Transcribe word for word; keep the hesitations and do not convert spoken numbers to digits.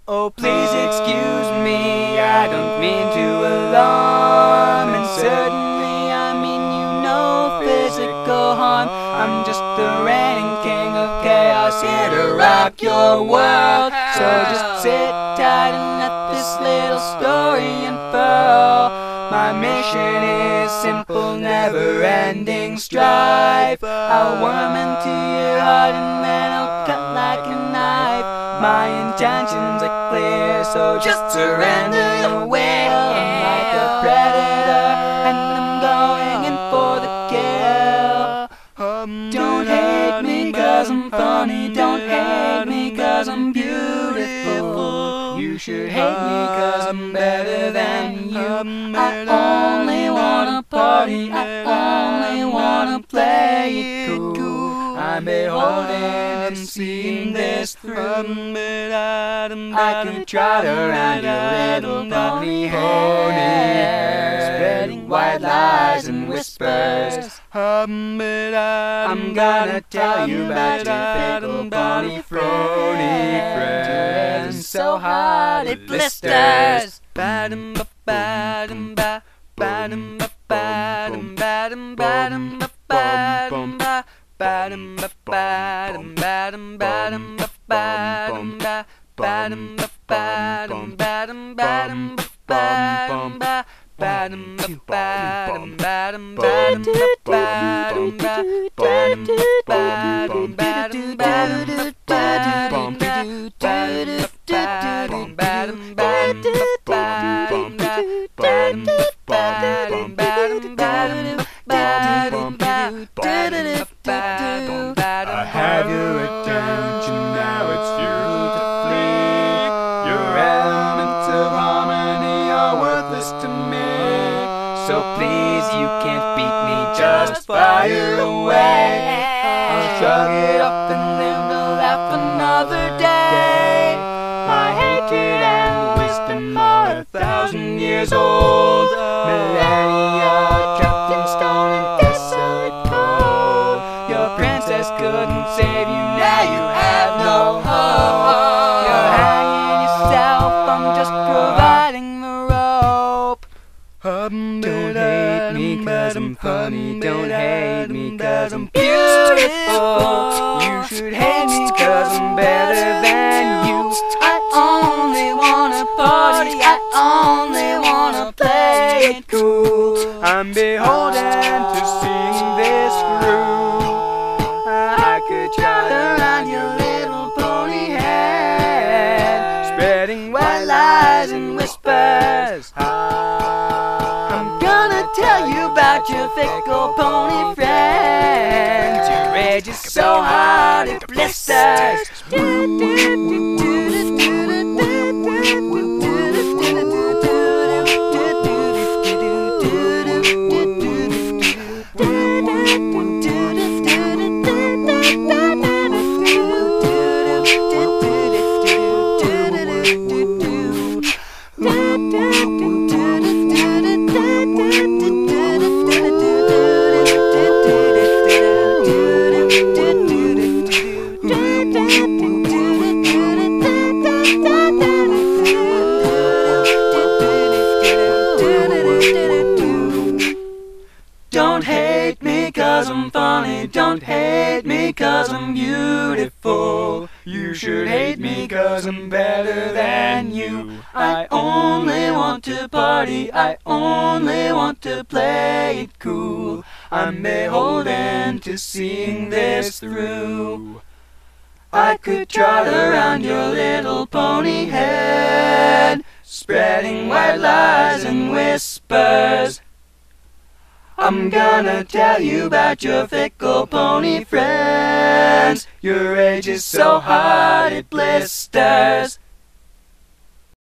Oh, please excuse me, I don't mean to alarm, and certainly I mean you no physical harm. I'm just the reigning king of chaos, here to rock your world. So just sit tight and let this little story unfurl. My mission is simple, never-ending strife. I'll worm into your heart and then I'll cut like a knife. My intentions are clear, so just surrender your will. I'm like a predator and I'm going in for the kill. Don't hate me cause I'm funny, don't hate me cause I'm beautiful. You should hate me cause I'm better than you. I only wanna party, I only wanna play it cool. I'm beholden to seeing this through. I could trot around your little pony head, spreading white lies and whispers. I'm gonna tell you about your fickle pony friends, so hot it blisters. Ba-dum ba ba-dum ba, ba-dum ba ba-dum ba-dum ba-dum ba ba-dum ba. Ba-dum ba ba-dum ba-dum ba-dum ba ba-dum ba, ba-dum ba ba-dum ba-dum ba-dum ba ba-dum ba, ba-dum ba ba-dum ba-dum ba-dum ba-dum ba, ba-dum ba-ba-dum ba-dum ba-dum ba-dum I have your attention, now it's futile to flee. Your elements of harmony are worthless to me. So please, you can't beat me, just fire away. I'll shrug it off and live to laugh another day. My hatred and wisdom are a thousand years old, millennia trapped in stone and desolate cold. Your princess couldn't save you, now you have no hope. You're hanging yourself, I'm just providing the rope. Don't hate me cause I'm funny, don't hate me cause I'm beautiful. You should hate me cause I'm better than you. I only wanna party, I only wanna play it cool. I'm beholden to seeing this through. I could trot around your little pony head, spreading white lies and whispers. I'm gonna tell you about your fickle pony friends. Your rage is so hot it blisters. Don't hate me cause I'm funny, don't hate me cause I'm beautiful. You should hate me cause I'm better than you. I only want to party, I only want to play it cool. I'm beholden to seeing this through. I could trot around your little pony head, spreading white lies and whispers. I'm gonna tell you about your fickle pony friends. Your rage is so hot it blisters.